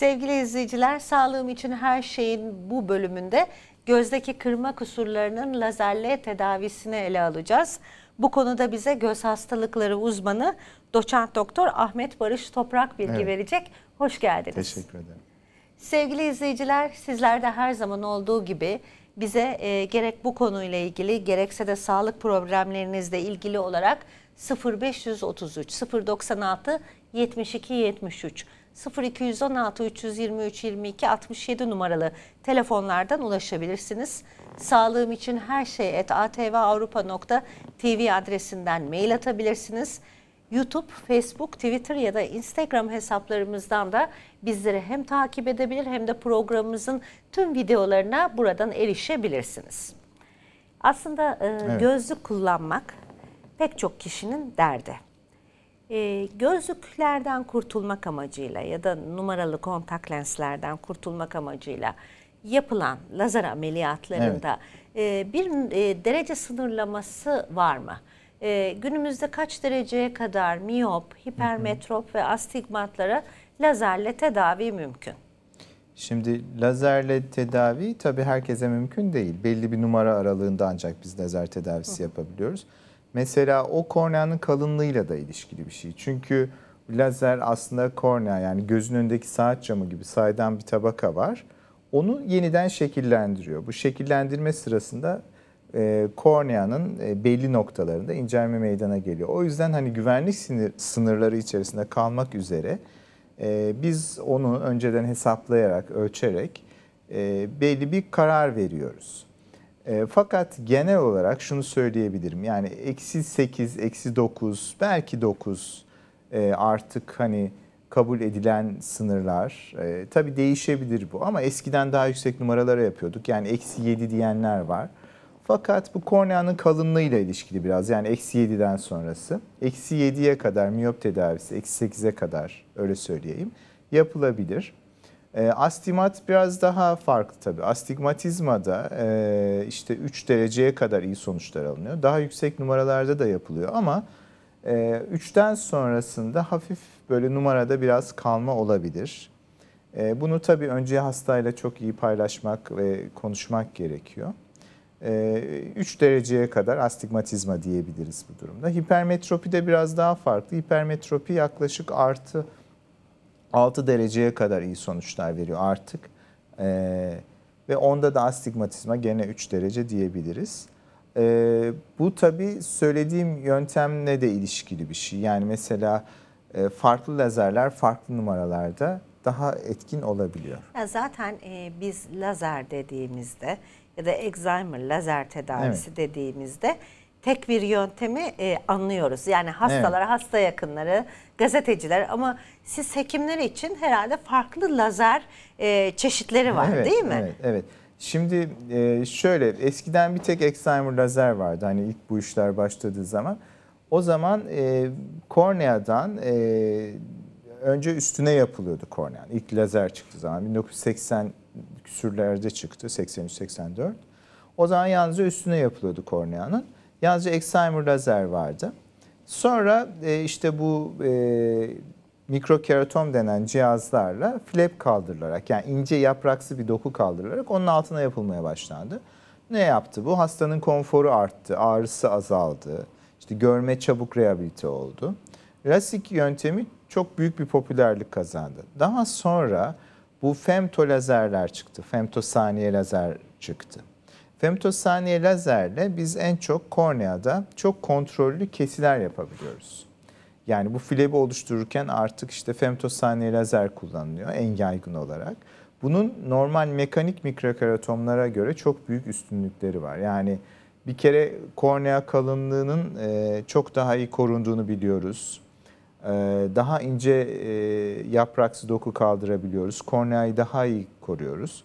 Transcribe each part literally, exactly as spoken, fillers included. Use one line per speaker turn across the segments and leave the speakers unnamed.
Sevgili izleyiciler, sağlığım için her şeyin bu bölümünde gözdeki kırma kusurlarının lazerle tedavisini ele alacağız. Bu konuda bize göz hastalıkları uzmanı doçent doktor Ahmet Barış Toprak bilgi evet. verecek. Hoş geldiniz.
Teşekkür ederim.
Sevgili izleyiciler, sizler de her zaman olduğu gibi bize e, gerek bu konuyla ilgili gerekse de sağlık problemlerinizle ilgili olarak sıfır beş otuz üç sıfır doksan altı yetmiş iki yetmiş üç sıfır iki on altı üç yüz yirmi üç yirmi iki altmış yedi numaralı telefonlardan ulaşabilirsiniz. Sağlığım için her şey et a t v avrupa nokta t v adresinden mail atabilirsiniz. YouTube, Facebook, Twitter ya da Instagram hesaplarımızdan da bizleri hem takip edebilir hem de programımızın tüm videolarına buradan erişebilirsiniz. Aslında e, evet. gözlük kullanmak pek çok kişinin derdi. E, gözlüklerden kurtulmak amacıyla ya da numaralı kontak lenslerden kurtulmak amacıyla yapılan lazer ameliyatlarında evet. e, bir e, derece sınırlaması var mı? Ee, günümüzde kaç dereceye kadar miyop, hipermetrop hı hı. ve astigmatlara lazerle tedavi mümkün?
Şimdi lazerle tedavi tabii herkese mümkün değil. Belli bir numara aralığında ancak biz lazer tedavisi hı hı. yapabiliyoruz. Mesela o korneanın kalınlığıyla da ilişkili bir şey. Çünkü lazer aslında kornea, yani gözün önündeki saat camı gibi saydam bir tabaka var. Onu yeniden şekillendiriyor. Bu şekillendirme sırasında E, korneanın e, belli noktalarında incelme meydana geliyor. O yüzden hani güvenlik sinir, sınırları içerisinde kalmak üzere e, biz onu önceden hesaplayarak, ölçerek e, belli bir karar veriyoruz. E, fakat genel olarak şunu söyleyebilirim. Yani eksi sekiz, eksi dokuz, belki dokuz e, artık hani kabul edilen sınırlar. E, tabii değişebilir bu ama eskiden daha yüksek numaralara yapıyorduk. Yani eksi yedi diyenler var. Fakat bu korneanın kalınlığıyla ilişkili biraz, yani eksi yediden sonrası. Eksi yediye kadar miyop tedavisi, eksi sekize kadar öyle söyleyeyim, yapılabilir. E, astigmat biraz daha farklı tabii. Astigmatizmada e, işte üç dereceye kadar iyi sonuçlar alınıyor. Daha yüksek numaralarda da yapılıyor ama e, üçten sonrasında hafif böyle numarada biraz kalma olabilir. E, bunu tabii önce hastayla çok iyi paylaşmak ve konuşmak gerekiyor. üç dereceye kadar astigmatizma diyebiliriz bu durumda. Hipermetropi de biraz daha farklı. Hipermetropi yaklaşık artı altı dereceye kadar iyi sonuçlar veriyor artık. Ee, ve onda da astigmatizma gene üç derece diyebiliriz. Ee, bu tabii söylediğim yöntemle de ilişkili bir şey. Yani mesela e, farklı lazerler farklı numaralarda daha etkin olabiliyor.
Ya zaten e, biz lazer dediğimizde ya da Excimer lazer tedavisi evet. dediğimizde tek bir yöntemi e, anlıyoruz. Yani hastalara, evet. hasta yakınları, gazeteciler, ama siz hekimler için herhalde farklı lazer e, çeşitleri var evet, değil mi?
Evet, evet. Şimdi e, şöyle, eskiden bir tek Excimer lazer vardı hani ilk bu işler başladığı zaman. O zaman e, korneadan e, önce üstüne yapılıyordu korneanın. İlk lazer çıktığı zaman bin dokuz yüz seksen küsürlerde çıktı, seksen üç seksen dört. O zaman yalnızca üstüne yapılıyordu korneanın. Yalnızca Excimer lazer vardı. Sonra e, işte bu e, mikrokeratom denen cihazlarla flap kaldırılarak, yani ince yapraksı bir doku kaldırılarak onun altına yapılmaya başlandı. Ne yaptı bu? Hastanın konforu arttı, ağrısı azaldı, işte görme çabuk rehabilite oldu. LASIK yöntemi çok büyük bir popülerlik kazandı. Daha sonra bu femtolazerler çıktı. Femtosaniye lazer çıktı. Femtosaniye lazerle biz en çok korneada çok kontrollü kesiler yapabiliyoruz. Yani bu flebi oluştururken artık işte femtosaniye lazer kullanılıyor en yaygın olarak. Bunun normal mekanik mikrokeratomlara göre çok büyük üstünlükleri var. Yani bir kere kornea kalınlığının çok daha iyi korunduğunu biliyoruz. Daha ince yapraksı doku kaldırabiliyoruz. Korneayı daha iyi koruyoruz.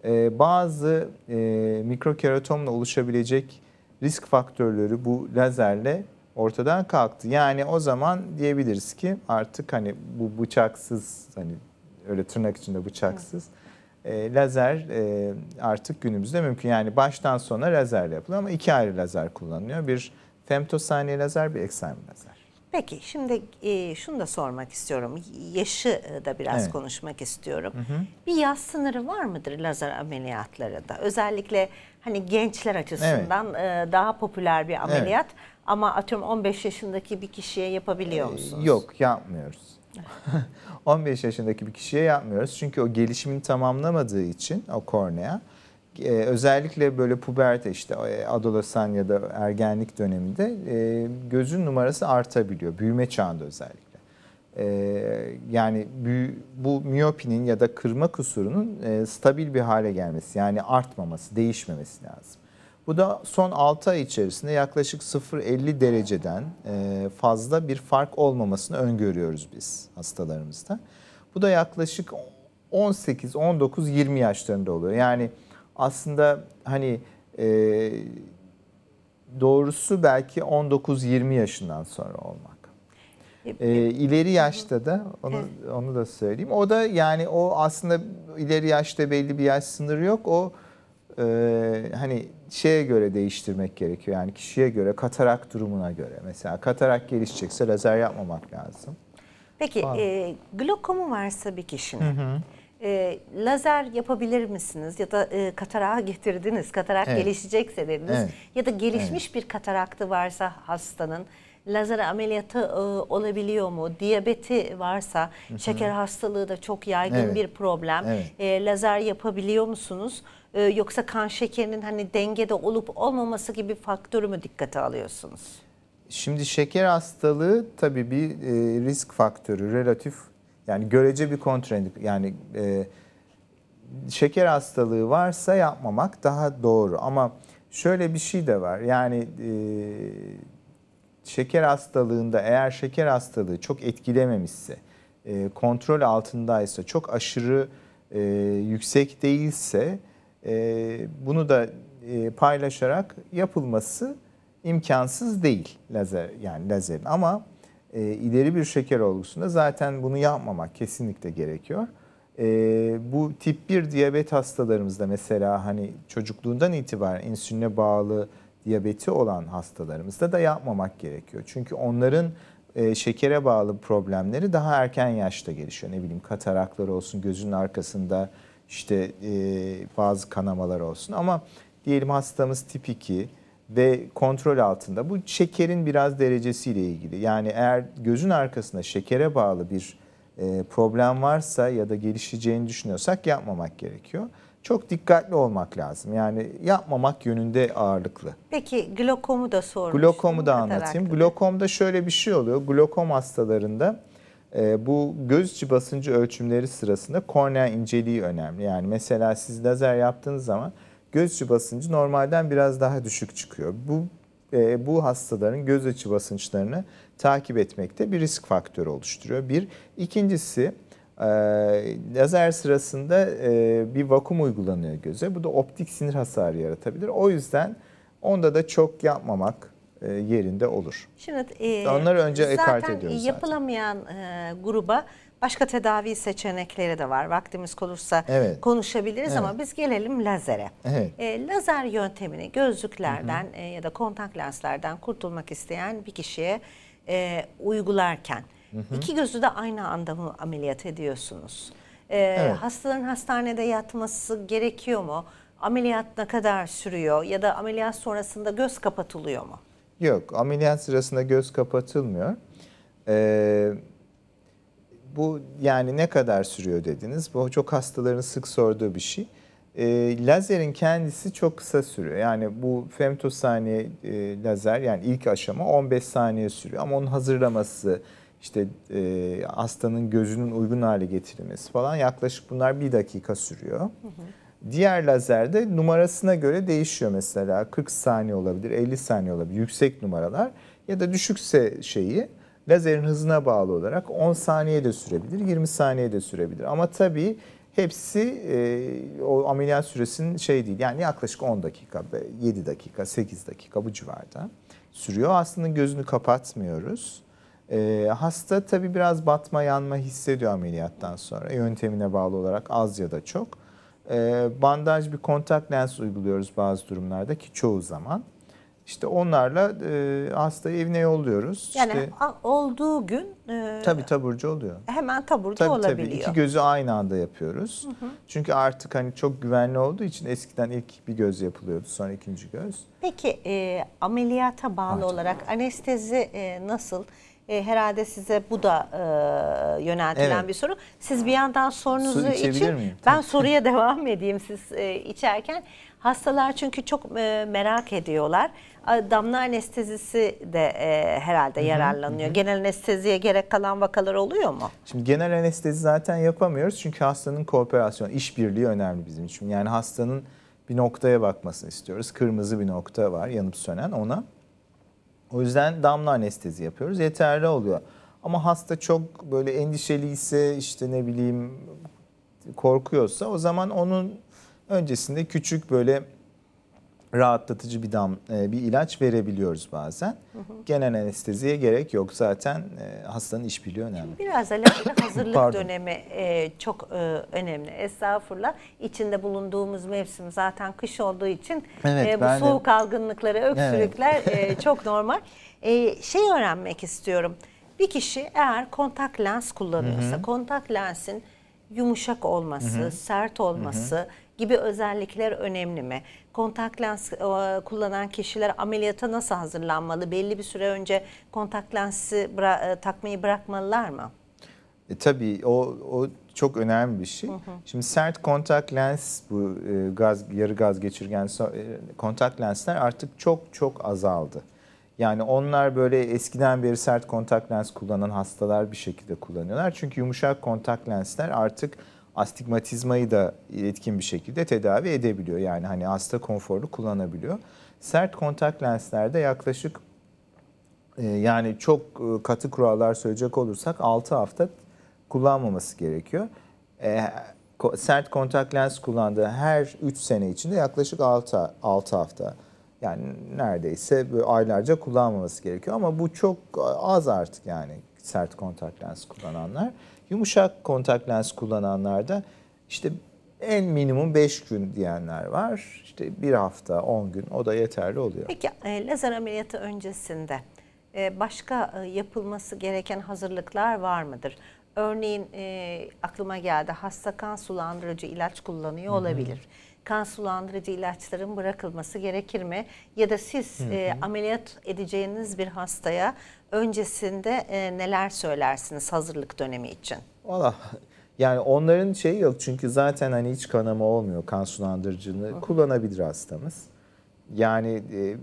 Bazı mikrokeratomla oluşabilecek risk faktörleri bu lazerle ortadan kalktı. Yani o zaman diyebiliriz ki artık hani bu bıçaksız, hani öyle tırnak içinde bıçaksız e, lazer e, artık günümüzde mümkün. Yani baştan sona lazerle yapılıyor ama iki ayrı lazer kullanılıyor. Bir femtosaniye lazer, bir Excimer lazer.
Peki şimdi e, şunu da sormak istiyorum. Yaşı da biraz
Evet.
konuşmak istiyorum.
Hı hı.
Bir yaş sınırı var mıdır lazer ameliyatlarında? Özellikle hani gençler açısından e, daha popüler bir ameliyat ama atıyorum on beş yaşındaki bir kişiye yapabiliyor musunuz?
Yok, yapmıyoruz. on beş yaşındaki bir kişiye yapmıyoruz. Çünkü o gelişimini tamamlamadığı için o kornea e, özellikle böyle puberte işte e, adolesan ya da ergenlik döneminde e, gözün numarası artabiliyor. Büyüme çağında özellikle. E, yani büyü, bu miyopinin ya da kırma kusurunun e, stabil bir hale gelmesi, yani artmaması, değişmemesi lazım. Bu da son altı ay içerisinde yaklaşık sıfır virgül elli dereceden fazla bir fark olmamasını öngörüyoruz biz hastalarımızda. Bu da yaklaşık on sekiz, on dokuz, yirmi yaşlarında oluyor. Yani aslında hani e, doğrusu belki on dokuz yirmi yaşından sonra olmak. E, ileri yaşta da onu evet. onu da söyleyeyim. O da yani o aslında ileri yaşta belli bir yaş sınırı yok. O Ee, hani şeye göre değiştirmek gerekiyor, yani kişiye göre, katarak durumuna göre. Mesela katarak gelişecekse lazer yapmamak lazım.
Peki e, glokomu varsa bir kişinin hı hı. E, lazer yapabilir misiniz? Ya da e, katarağa getirdiniz, katarak evet. gelişecekse dediniz. Evet. Ya da gelişmiş evet. bir kataraktı varsa hastanın lazer ameliyatı e, olabiliyor mu? Diyabeti varsa, hı hı. şeker hastalığı da çok yaygın evet. bir problem. Evet. E, lazer yapabiliyor musunuz? E, yoksa kan şekerinin hani dengede olup olmaması gibi faktörü mü dikkate alıyorsunuz?
Şimdi şeker hastalığı tabii bir e, risk faktörü, relatif, yani görece bir kontraindik. Yani e, şeker hastalığı varsa yapmamak daha doğru. Ama şöyle bir şey de var. Yani e, şeker hastalığında eğer şeker hastalığı çok etkilememişse, e, kontrol altındaysa, çok aşırı e, yüksek değilse e, bunu da e, paylaşarak yapılması imkansız değil lazer, yani lazerin. Ama e, ileri bir şeker olgusunda zaten bunu yapmamak kesinlikle gerekiyor. E, bu tip bir diyabet hastalarımızda mesela hani çocukluğundan itibaren insüline bağlı diyabeti olan hastalarımızda da yapmamak gerekiyor. Çünkü onların e, şekere bağlı problemleri daha erken yaşta gelişiyor. Ne bileyim katarakları olsun, gözünün arkasında işte e, bazı kanamalar olsun. Ama diyelim hastamız tip iki ve kontrol altında. Bu şekerin biraz derecesiyle ilgili. Yani eğer gözün arkasında şekere bağlı bir e, problem varsa ya da gelişeceğini düşünüyorsak yapmamak gerekiyor. Çok dikkatli olmak lazım. Yani yapmamak yönünde ağırlıklı.
Peki glokomu da sormuştum.
Glokomu da anlatayım. Glokomda şöyle bir şey oluyor. Glokom hastalarında e, bu göz içi basıncı ölçümleri sırasında kornea inceliği önemli. Yani mesela siz lazer yaptığınız zaman göz içi basıncı normalden biraz daha düşük çıkıyor. Bu e, bu hastaların göz içi basınçlarını takip etmekte bir risk faktörü oluşturuyor. Bir. İkincisi e, lazer sırasında e, bir vakum uygulanıyor göze. Bu da optik sinir hasarı yaratabilir. O yüzden onda da çok yapmamak e, yerinde olur.
Şimdi e,
onları önce ekart ediyoruz
zaten. Yapılamayan e, gruba başka tedavi seçenekleri de var. Vaktimiz olursa evet. konuşabiliriz evet. ama biz gelelim lazere. Evet. E, lazer yöntemini gözlüklerden hı hı. E, ya da kontak lenslerden kurtulmak isteyen bir kişiye e, uygularken hı hı. iki gözü de aynı anda mı ameliyat ediyorsunuz? E, evet. Hastaların hastanede yatması gerekiyor mu? Ameliyat ne kadar sürüyor ya da ameliyat sonrasında göz kapatılıyor mu?
Yok, ameliyat sırasında göz kapatılmıyor. Ee, bu yani ne kadar sürüyor dediniz. Bu çok hastaların sık sorduğu bir şey. Ee, lazerin kendisi çok kısa sürüyor. Yani bu femtosaniye e, lazer, yani ilk aşama on beş saniye sürüyor. Ama onun hazırlaması, işte e, hastanın gözünün uygun hale getirilmesi falan yaklaşık bunlar bir dakika sürüyor. Hı hı. Diğer lazerde numarasına göre değişiyor mesela. kırk saniye olabilir, elli saniye olabilir yüksek numaralar. Ya da düşükse şeyi lazerin hızına bağlı olarak on saniye de sürebilir, yirmi saniye de sürebilir. Ama tabii hepsi e, o ameliyat süresinin şey değil. Yani yaklaşık on dakika, yedi dakika, sekiz dakika bu civarda sürüyor. Hastanın gözünü kapatmıyoruz. E, hasta tabii biraz batma yanma hissediyor ameliyattan sonra. Yöntemine bağlı olarak az ya da çok. E, bandaj bir kontak lens uyguluyoruz bazı durumlarda ki çoğu zaman. İşte onlarla e, hastayı evine yolluyoruz.
Yani
işte,
olduğu gün e,
tabii taburcu oluyor.
Hemen taburcu
Tabii,
olabiliyor.
tabii iki gözü aynı anda yapıyoruz. Hı hı. Çünkü artık hani çok güvenli olduğu için eskiden ilk bir göz yapılıyordu, sonra ikinci göz.
Peki e, ameliyata bağlı
Artık.
olarak anestezi e, nasıl? E, herhalde size bu da e, yöneltilen
Evet.
bir soru. Siz bir yandan sorunuzu
Su içebilir
için
miyim?
ben soruya devam edeyim siz e, içerken. Hastalar çünkü çok e, merak ediyorlar. Damla anestezisi de e, herhalde hı hı, yararlanıyor. Hı. Genel anesteziye gerek kalan vakalar oluyor mu?
Şimdi genel anestezi zaten yapamıyoruz çünkü hastanın kooperasyonu, işbirliği önemli bizim için. Yani hastanın bir noktaya bakmasını istiyoruz. Kırmızı bir nokta var yanıp sönen, ona. O yüzden damla anestezi yapıyoruz. Yeterli oluyor. Ama hasta çok böyle endişeliyse, işte ne bileyim korkuyorsa, o zaman onun öncesinde küçük böyle rahatlatıcı bir dam bir ilaç verebiliyoruz bazen. Hı hı. Genel anesteziye gerek yok. Zaten hastanın işbirliği önemli.
Şimdi biraz alakalı hazırlık dönemi çok önemli. Estağfurullah. İçinde bulunduğumuz mevsim zaten kış olduğu için evet, bu soğuk de... algınlıkları, öksürükler evet. çok normal. Şey öğrenmek istiyorum. Bir kişi eğer kontak lens kullanıyorsa, hı hı, kontak lensin yumuşak olması, hı hı, sert olması, hı hı, gibi özellikler önemli mi? Kontak lens e, kullanan kişiler ameliyata nasıl hazırlanmalı? Belli bir süre önce kontak lensi bıra e, takmayı bırakmalılar mı?
E, tabii o, o çok önemli bir şey. Hı hı. Şimdi sert kontak lens, bu e, gaz yarı gaz geçirgen e, kontak lensler artık çok çok azaldı. Yani onlar böyle eskiden beri sert kontak lens kullanan hastalar bir şekilde kullanıyorlar. Çünkü yumuşak kontak lensler artık astigmatizmayı da etkin bir şekilde tedavi edebiliyor. Yani hani hasta konforlu kullanabiliyor. Sert kontak lenslerde yaklaşık e, yani çok katı kurallar söyleyecek olursak altı hafta kullanmaması gerekiyor. E, sert kontak lens kullandığı her üç sene içinde yaklaşık altı hafta, yani neredeyse böyle aylarca kullanmaması gerekiyor. Ama bu çok az artık, yani sert kontak lens kullananlar. Yumuşak kontak lens kullananlarda işte en minimum beş gün diyenler var. İşte bir hafta, on gün, o da yeterli oluyor.
Peki e, lazer ameliyatı öncesinde e, başka e, yapılması gereken hazırlıklar var mıdır? Örneğin e, aklıma geldi, hasta kan sulandırıcı ilaç kullanıyor olabilir. Hı hı. Kan sulandırıcı ilaçların bırakılması gerekir mi? Ya da siz hı hı. E, ameliyat edeceğiniz bir hastaya öncesinde e, neler söylersiniz hazırlık dönemi için?
Valla yani onların şeyi yok çünkü zaten hani hiç kanama olmuyor, kan sulandırıcını hı hı. kullanabilir hastamız. Yani e,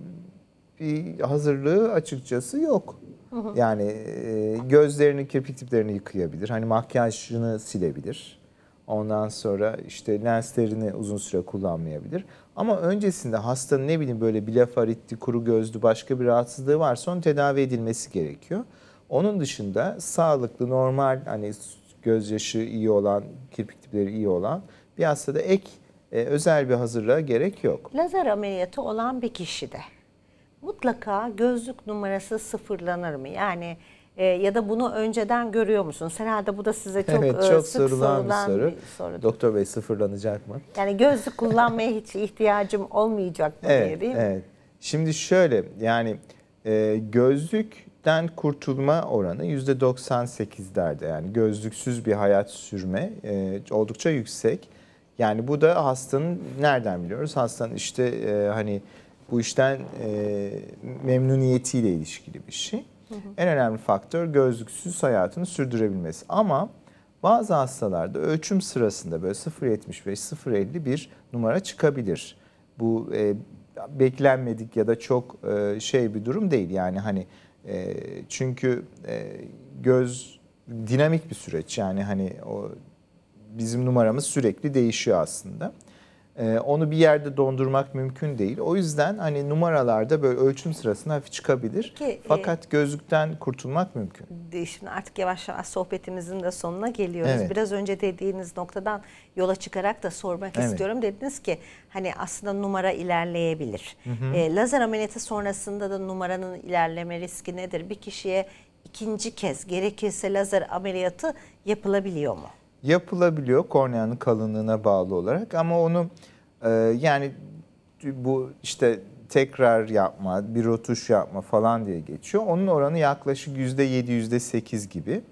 bir hazırlığı açıkçası yok. Hı hı. Yani e, gözlerini, kirpik tiplerini yıkayabilir. Hani makyajını silebilir. Ondan sonra işte lenslerini uzun süre kullanmayabilir. Ama öncesinde hastanın ne bileyim böyle blefaritti, kuru gözlü başka bir rahatsızlığı varsa onun tedavi edilmesi gerekiyor. Onun dışında sağlıklı, normal, hani gözyaşı iyi olan, kirpik tipleri iyi olan bir hastada ek e, özel bir hazırlığa gerek yok.
Lazer ameliyatı olan bir kişide mutlaka gözlük numarası sıfırlanır mı? Yani e, ya da bunu önceden görüyor musunuz? Herhalde bu da size çok,
evet, çok
e, sık
sorulan,
sorulan
bir soru.
bir soru.
Doktor Bey, sıfırlanacak mı?
Yani gözlük kullanmaya hiç ihtiyacım olmayacak mı
evet,
diye, değil mi?
Evet. Şimdi şöyle, yani e, gözlükten kurtulma oranı yüzde doksan sekizlerde, yani gözlüksüz bir hayat sürme e, oldukça yüksek. Yani bu da hastanın, nereden biliyoruz? Hastanın işte e, hani bu işten e, memnuniyetiyle ilişkili bir şey. Hı hı. En önemli faktör gözlüksüz hayatını sürdürebilmesi. Ama bazı hastalarda ölçüm sırasında böyle sıfır virgül yetmiş beş sıfır virgül elli bir numara çıkabilir. Bu e, beklenmedik ya da çok e, şey bir durum değil. Yani hani e, çünkü e, göz dinamik bir süreç. Yani hani o bizim numaramız sürekli değişiyor aslında. Onu bir yerde dondurmak mümkün değil. O yüzden hani numaralarda böyle ölçüm sırasında hafif çıkabilir. Ki, Fakat e, gözlükten kurtulmak mümkün.
Şimdi artık yavaş yavaş sohbetimizin de sonuna geliyoruz. Evet. Biraz önce dediğiniz noktadan yola çıkarak da sormak evet. istiyorum. Dediniz ki hani aslında numara ilerleyebilir. Hı hı. E, lazer ameliyatı sonrasında da numaranın ilerleme riski nedir? Bir kişiye ikinci kez gerekirse lazer ameliyatı yapılabiliyor mu?
Yapılabiliyor korneanın kalınlığına bağlı olarak, ama onu e, yani bu işte tekrar yapma, bir rotuş yapma falan diye geçiyor. Onun oranı yaklaşık yüzde yedi, yüzde sekiz gibi.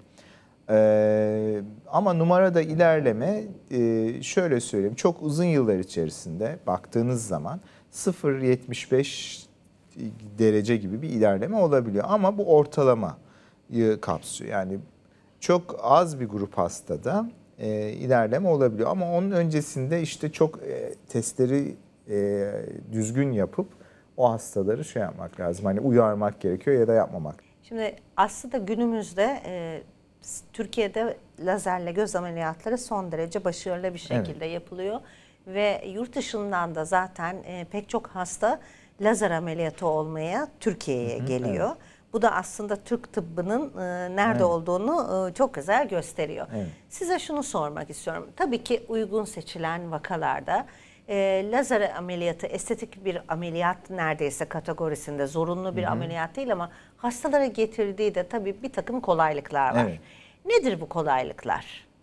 Ee, ama numarada ilerleme e, şöyle söyleyeyim, çok uzun yıllar içerisinde baktığınız zaman sıfır virgül yetmiş beş derece gibi bir ilerleme olabiliyor. Ama bu ortalamayı kapsıyor. Yani çok az bir grup hastada e, ilerleme olabiliyor. Ama onun öncesinde işte çok e, testleri e, düzgün yapıp o hastaları şey yapmak lazım. Hani uyarmak gerekiyor ya da yapmamak.
Şimdi aslında günümüzde e, Türkiye'de lazerle göz ameliyatları son derece başarılı bir şekilde evet. yapılıyor. Ve yurt dışından da zaten e, pek çok hasta lazer ameliyatı olmaya Türkiye'ye geliyor. Evet. Bu da aslında Türk tıbbının e, nerede evet. olduğunu e, çok güzel gösteriyor. Evet. Size şunu sormak istiyorum. Tabii ki uygun seçilen vakalarda e, lazer ameliyatı estetik bir ameliyat neredeyse kategorisinde, zorunlu bir Hı -hı. ameliyat değil ama hastalara getirdiği de tabii bir takım kolaylıklar var. Evet. Nedir bu kolaylıklar?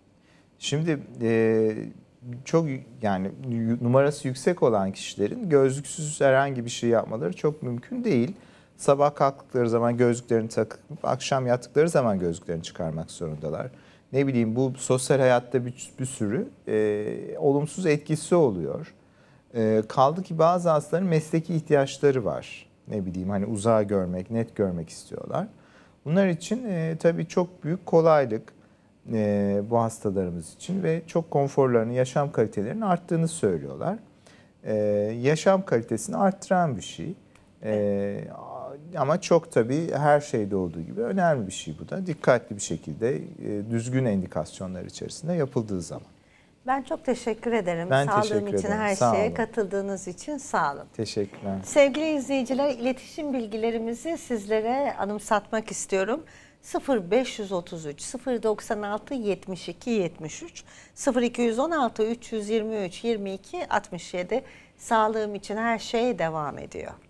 Şimdi
e, çok yani numarası yüksek olan kişilerin gözlüksüz herhangi bir şey yapmaları çok mümkün değil. Sabah kalktıkları zaman gözlüklerini takıp akşam yattıkları zaman gözlüklerini çıkarmak zorundalar. Ne bileyim, bu sosyal hayatta bir, bir sürü e, olumsuz etkisi oluyor. E, kaldı ki bazı hastaların mesleki ihtiyaçları var. Ne bileyim, hani uzağı görmek, net görmek istiyorlar. Bunlar için e, tabii çok büyük kolaylık e, bu hastalarımız için ve çok konforlarını, yaşam kalitelerinin arttığını söylüyorlar. E, yaşam kalitesini arttıran bir şey. E, ama çok tabii her şeyde olduğu gibi önemli bir şey bu da. Dikkatli bir şekilde e, düzgün indikasyonlar içerisinde yapıldığı zaman.
Ben çok teşekkür ederim.
Ben
Sağlığım
teşekkür
için
ederim.
her
Sağ
şeye
olun.
katıldığınız için sağ olun.
Teşekkürler.
Sevgili izleyiciler, iletişim bilgilerimizi sizlere anımsatmak istiyorum. sıfır beş yüz otuz üç sıfır doksan altı yetmiş iki yetmiş üç sıfır iki yüz on altı üç yüz yirmi üç yirmi iki altmış yedi. Sağlığım için her şey devam ediyor.